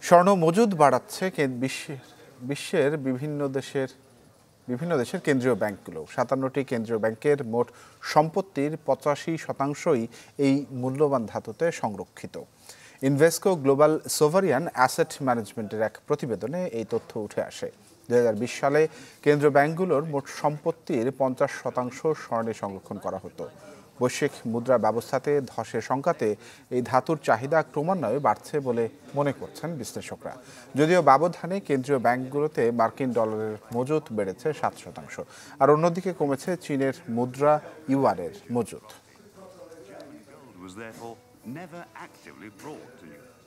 স্বর্ণ মজুদ বাড়াচ্ছে বিশ্বের বিভিন্ন দেশের কেন্দ্রীয় ব্যাংকগুলো। ৫৭টি কেন্দ্রীয় ব্যাংকের মোট সম্পত্তির ৮৫%ই এই মূল্যবান ধাতুতে সংরক্ষিত। ইনভেস্কো গ্লোবাল সোভারিয়ান অ্যাসেট ম্যানেজমেন্টের এক প্রতিবেদনে এই তথ্য উঠে আসে। ২০২০ সালে কেন্দ্রীয় ব্যাংকগুলোর মোট সম্পত্তির ৫০% স্বর্ণে সংরক্ষণ করা হতো। বৈশ্বিক মুদ্রা ব্যবস্থাতে ধসের সংখ্যাতে এই ধাতুর চাহিদা ক্রমান্বয়ে বাড়ছে বলে মনে করছেন বিশ্লেষকরা। যদিও ব্যবধানে কেন্দ্রীয় ব্যাংকগুলোতে মার্কিন ডলারের মজুত বেড়েছে ৭%, আর অন্যদিকে কমেছে চীনের মুদ্রা ইউয়ানের মজুত।